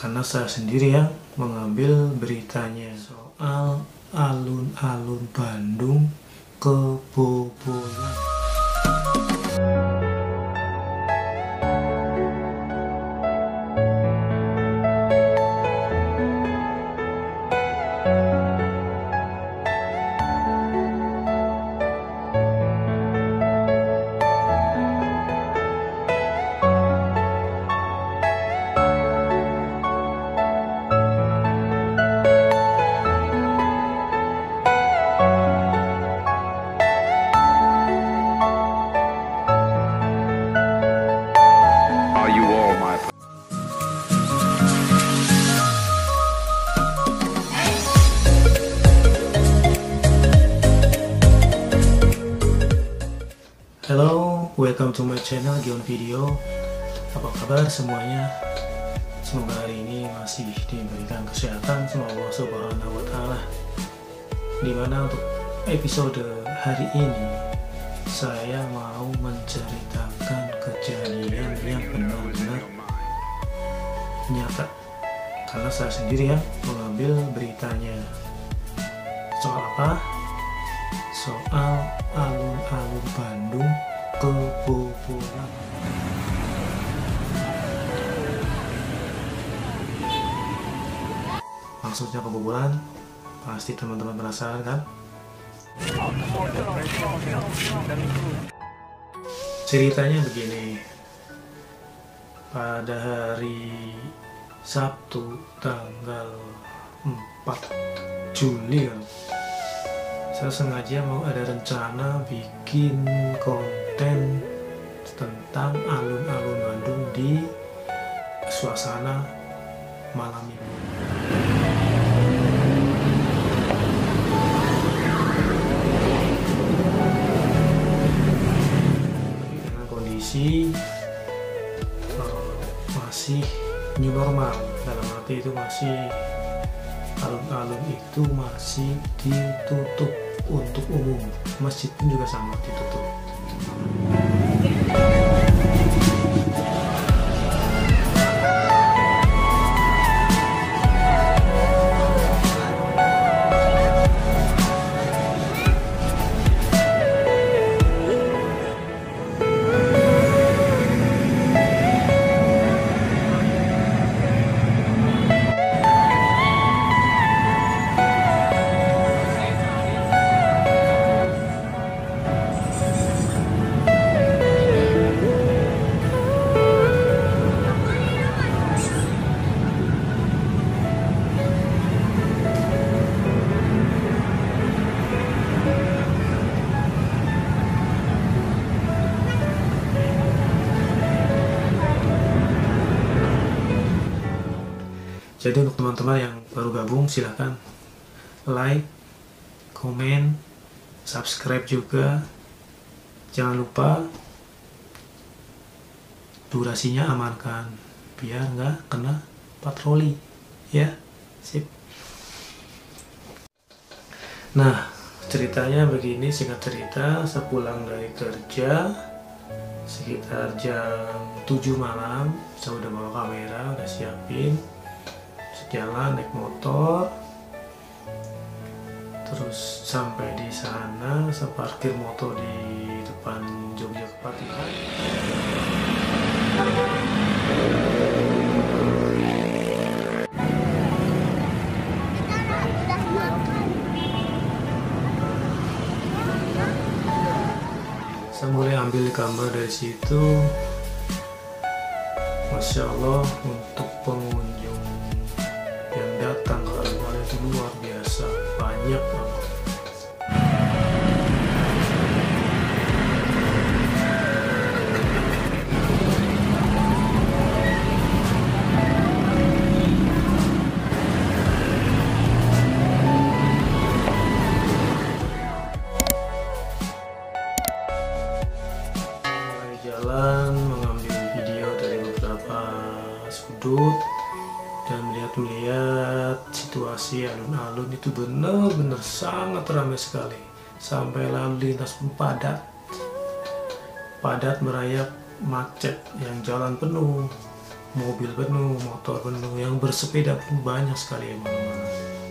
karena saya sendiri yang mengambil beritanya soal alun-alun Bandung kebobolan. Hello, welcome to my channel Gion Video. Apa kabar semuanya? Semoga hari ini masih diberikan kesehatan sama Allah Subhanahu wa Ta'ala. Dimana untuk episode hari ini saya mau menceritakan kejadian yang benar-benar nyata, karena saya sendiri yang mengambil beritanya. Soal apa? Soal alun-alun Bandung kebobolan. Maksudnya kebobolan, pasti teman-teman penasaran kan? Ceritanya begini. Pada hari Sabtu tanggal 4 Juli saya sengaja mau ada rencana bikin konten tentang alun-alun Bandung di suasana malam minggu. Dengan kondisi masih new normal, dalam arti itu masih alun-alun itu masih ditutup untuk umum, masjid pun juga sama ditutup. Jadi untuk teman-teman yang baru gabung, silahkan like, komen, subscribe juga. Jangan lupa durasinya amankan biar nggak kena patroli ya. Sip. Nah, ceritanya begini, singkat cerita, sepulang dari kerja sekitar jam 7 malam, saya udah bawa kamera, udah siapin, jalan naik motor, terus sampai di sana saya parkir motor di depan Jogja Kepatihan. Saya mulai ambil gambar dari situ. Masya Allah, untuk pengunjung yang datang ke alun-alun itu luar biasa, banyak banget. Mulai jalan mengambil video dari beberapa sudut dan melihat situasi alun-alun itu benar-benar sangat ramai sekali, sampai lalu lintas pun padat merayap, macet, yang jalan penuh mobil penuh, motor penuh, yang bersepeda pun banyak sekali mana-mana.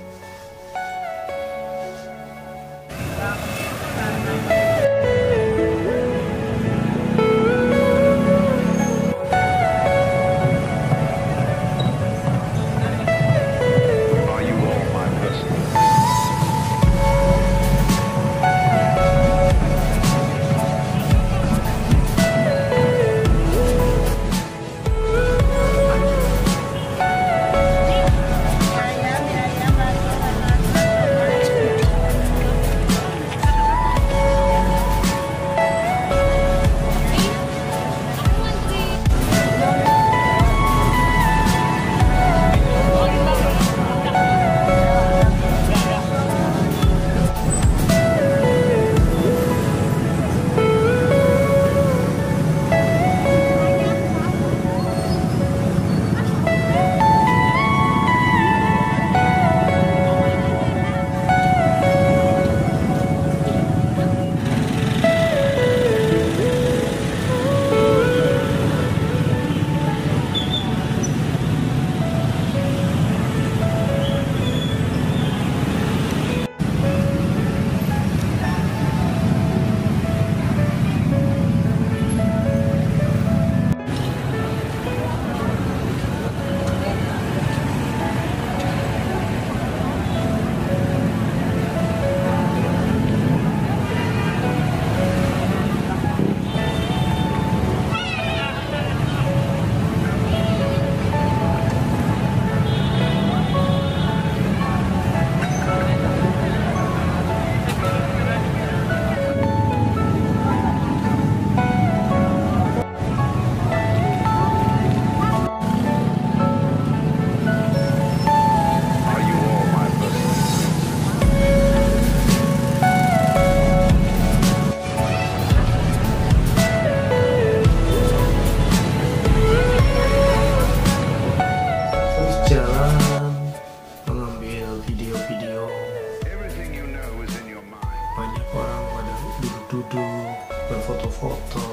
Duduk, berfoto-foto,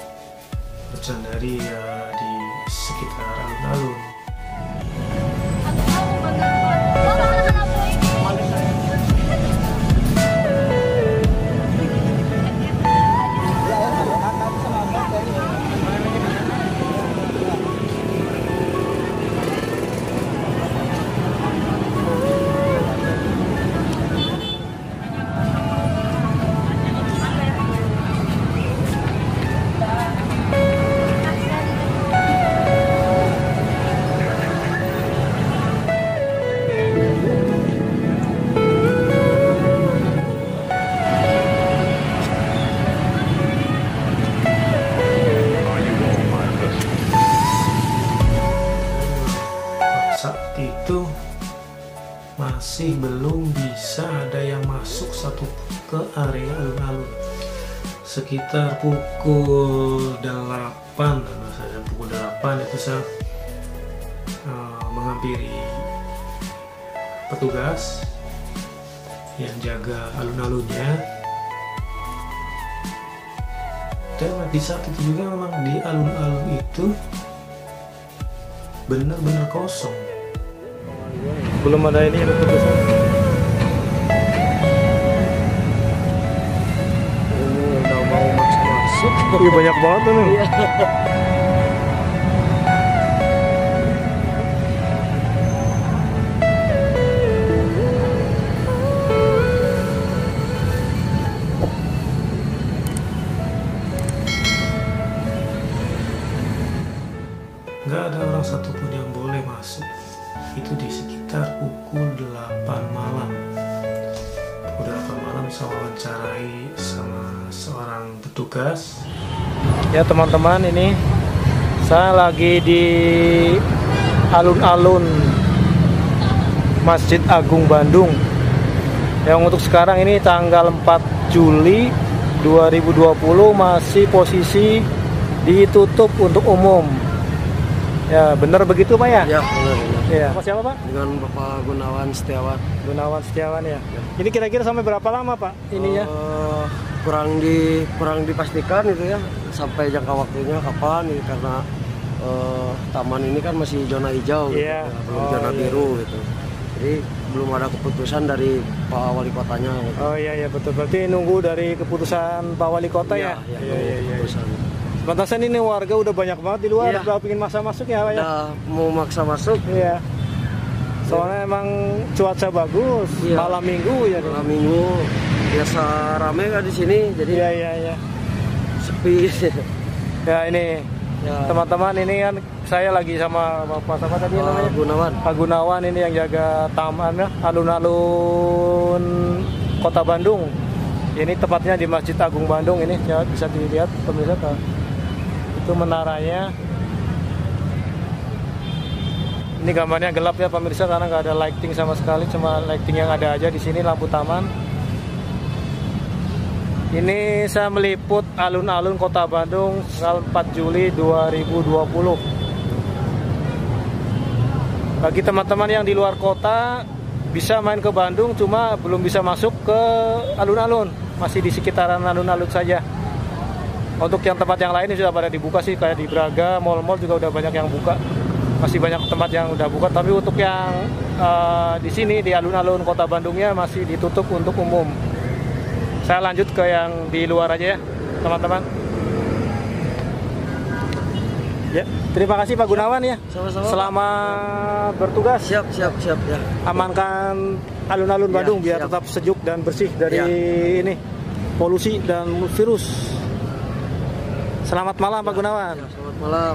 bercandaria di sekitar alun-alun. Saat itu masih belum bisa ada yang masuk satu ke area alun-alun. Sekitar pukul 8, pukul 8 itu saya menghampiri petugas yang jaga alun-alunnya. Dan di saat itu juga memang di alun-alun itu benar-benar kosong. Belum ada ini yang petugasnya. Ini udah mau masuk. Iya banyak banget tuh. Iya. Nggak ada orang satupun yang boleh masuk. Itu di sekitar pukul 8 malam. Pukul 8 malam saya wawancarai sama seorang petugas. Ya teman-teman, ini saya lagi di alun-alun Masjid Agung Bandung. Yang untuk sekarang ini tanggal 4 Juli 2020 masih posisi ditutup untuk umum. Ya, benar begitu Pak ya? Ya, benar. Ya. Bapak siapa Pak? Dengan Bapak Gunawan Setiawan. Gunawan Setiawan ya. Ini kira-kira sampai berapa lama Pak ininya? Kurang dipastikan itu ya, sampai jangka waktunya kapan ini, karena taman ini kan masih zona hijau, gitu, Iya. ya, belum Oh, zona iya. biru gitu. Jadi belum ada keputusan dari Pak Wali Kotanya. Gitu. Oh iya betul. Berarti nunggu dari keputusan Pak Wali Kota ya? Iya, Iya. keputusan. Pantasan ini warga udah banyak banget di luar, Iya. udah pingin masa masuk ya Pak ya? Udah mau maksa masuk. Iya. Soalnya emang cuaca bagus, Iya. malam minggu ya. Malam minggu biasa rame kan di sini, jadi Iya. sepi. Ya ini Ya, teman-teman, ini kan saya lagi sama Bapak apa tadi namanya? Gunawan. Pak Gunawan ini yang jaga taman ya, alun-alun Kota Bandung. Ini tepatnya di Masjid Agung Bandung ini ya, bisa dilihat pemirsa Pak. Itu menaranya. Ini gambarnya gelap ya pemirsa karena nggak ada lighting sama sekali, cuma lighting yang ada aja di sini lampu taman. Ini saya meliput alun-alun Kota Bandung tanggal 4 Juli 2020. Bagi teman-teman yang di luar kota bisa main ke Bandung, cuma belum bisa masuk ke alun-alun, masih di sekitaran alun-alun saja. Untuk yang tempat yang lain ini sudah pada dibuka sih, kayak di Braga, mal-mal juga udah banyak yang buka. Masih banyak tempat yang udah buka, tapi untuk yang di sini di alun-alun Kota Bandungnya masih ditutup untuk umum. Saya lanjut ke yang di luar aja ya, teman-teman. Ya, terima kasih Pak Gunawan ya. Sama-sama, Pak. Selamat bertugas. Siap ya. Amankan alun-alun Ya, Bandung biar siap. tetap sejuk dan bersih dari Ya. ini polusi dan virus. Selamat malam Pak Gunawan. Ya, selamat malam.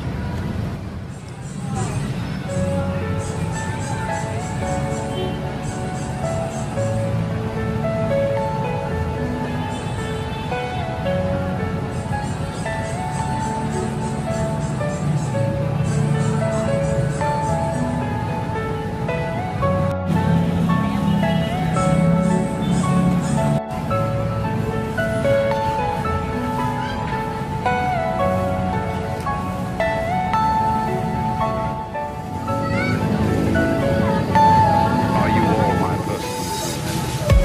Are you all my person?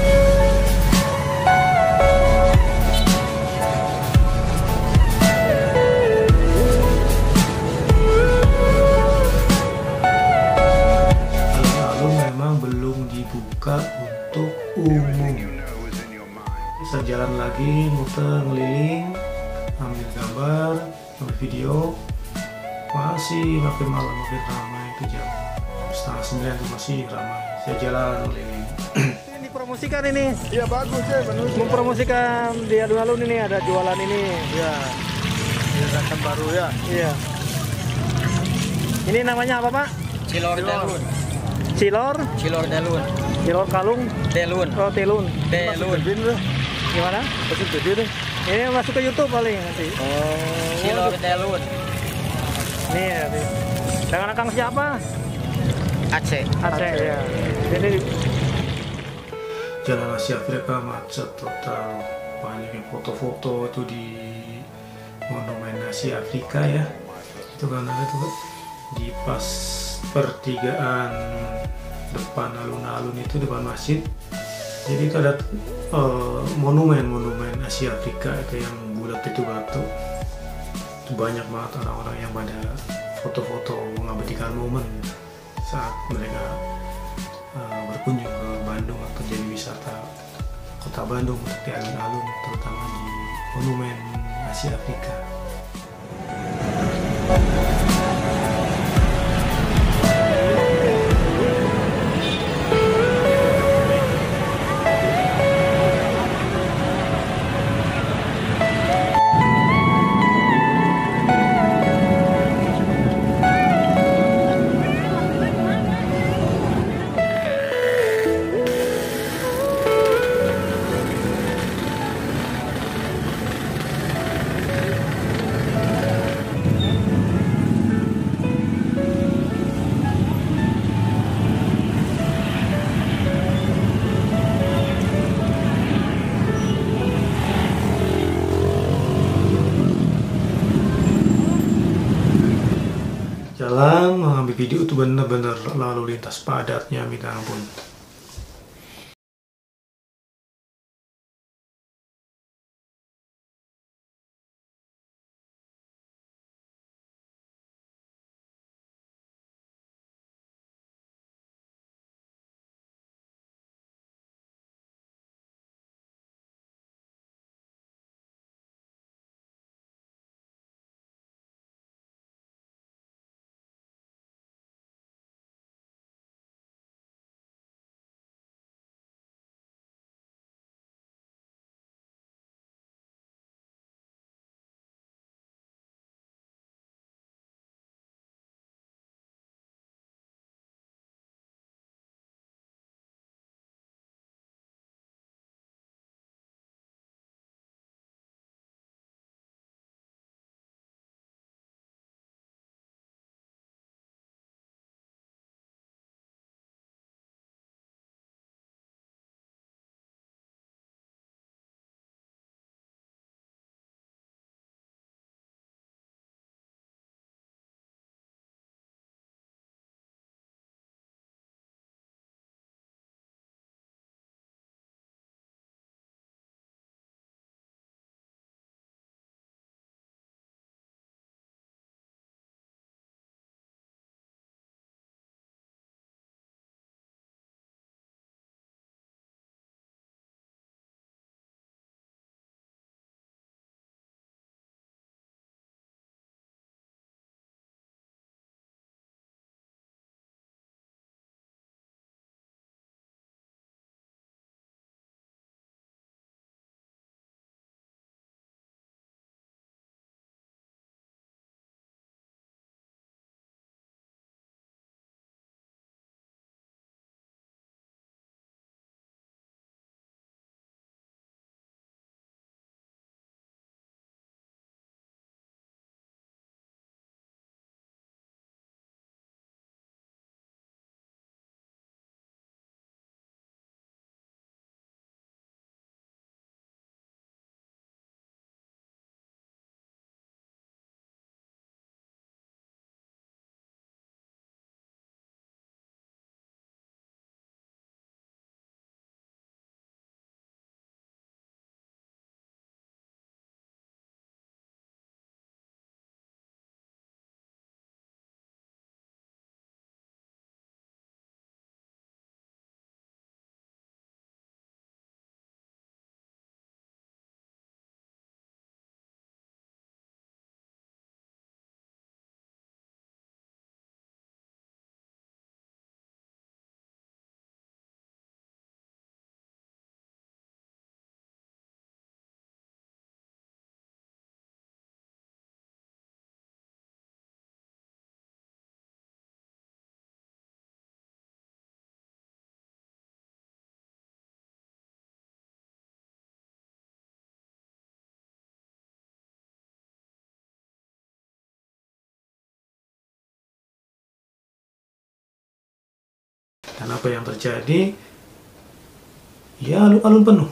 Alun-alun memang belum dibuka untuk umum. Bisa jalan lagi, muter, ngeliling, ambil gambar, ambil video. Masih makin malam makin ramai, itu jam 8:30 itu masih ramai. Saya jalan ngeliling. Ini dipromosikan ini. Iya bagus ya, bagus. Mempromosikan di alun-alun ini ada jualan ini. Ya, gerakan baru ya. Iya. Ini namanya apa Pak? Cilor Delun. Cilor, Cilor Delun. cilor kalung, Delun. oh telun. Delun. Gimana? Masuk gede deh. Ini masuk ke YouTube paling nanti. Oh. Cilor Delun. Nih ya. Nih. Dengan akang siapa? Aceh. Aceh ya. Jadi Jalan Asia Afrika macet total. Banyak yang foto-foto itu di Monumen Asia Afrika ya. Itu kan ada tuh di pas pertigaan depan alun-alun itu, depan masjid. Jadi itu ada monumen Asia Afrika itu yang bulat itu batu. Itu banyak banget orang-orang yang pada foto-foto mengabadikan momen saat mereka berkunjung ke Bandung atau jadi wisata kota Bandung untuk di alun-alun, terutama di monumen Asia Afrika. Jalan mengambil video itu benar-benar lalu lintas padatnya minta ampun. Dan apa yang terjadi? Ya, alun-alun penuh.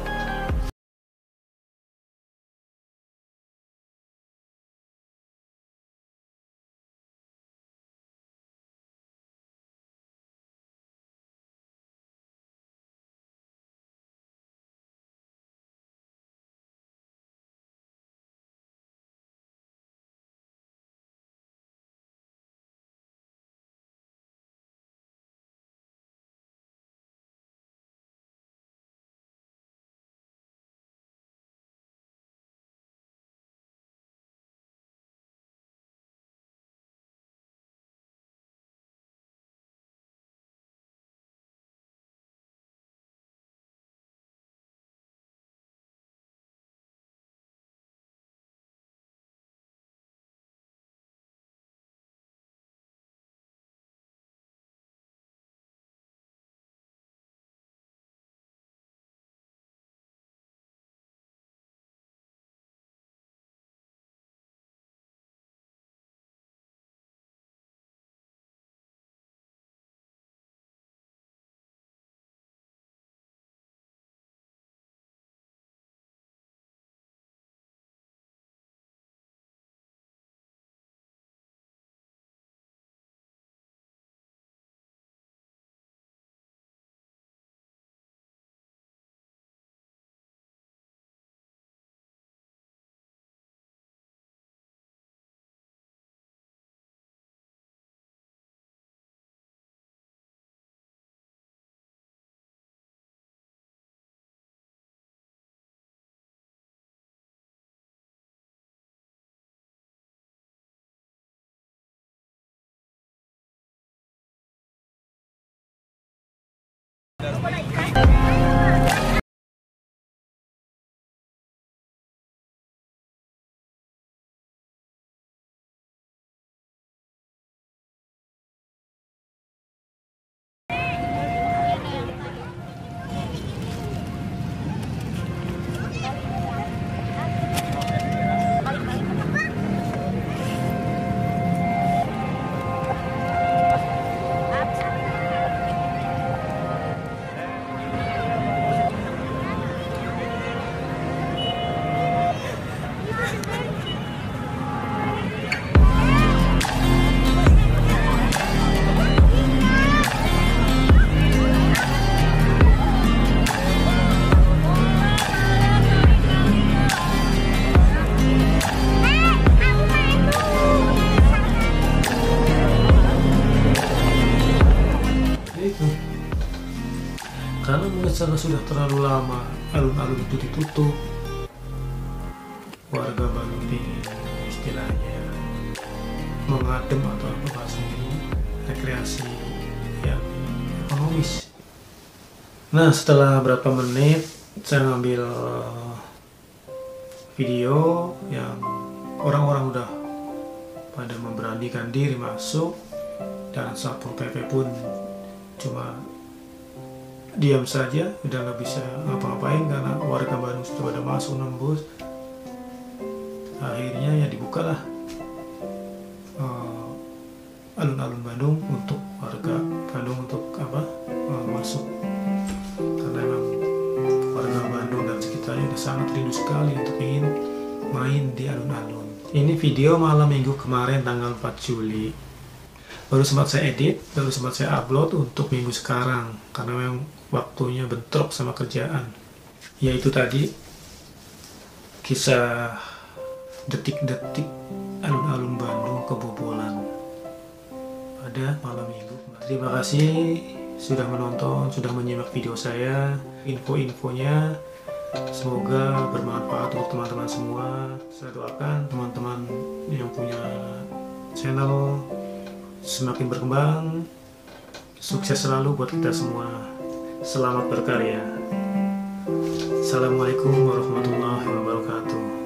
Karena mungkin sudah terlalu lama alun-alun itu ditutup, warga Bandung ingin istilahnya mengadem atau apa bahasanya ini, rekreasi yang ekonomis. Nah, setelah berapa menit saya ngambil video yang orang-orang udah pada memberanikan diri masuk, dan Satpol PP pun cuma diam saja, udah nggak bisa ngapa-ngapain karena warga Bandung sudah pada masuk nembus. Akhirnya ya dibukalah alun-alun Bandung untuk warga Bandung untuk masuk, karena memang warga Bandung dan sekitarnya udah sangat rindu sekali untuk ingin main di alun-alun. Ini video malam minggu kemarin tanggal 4 Juli. Baru sempat saya edit, baru sempat saya upload untuk minggu sekarang karena memang waktunya bentrok sama kerjaan. Yaitu tadi kisah detik-detik alun-alun Bandung kebobolan pada malam minggu. Terima kasih sudah menonton, sudah menyimak video saya, info-infonya. Semoga bermanfaat untuk teman-teman semua. Saya doakan teman-teman yang punya channel semakin berkembang, sukses selalu buat kita semua. Selamat berkarya. Assalamualaikum warahmatullahi wabarakatuh.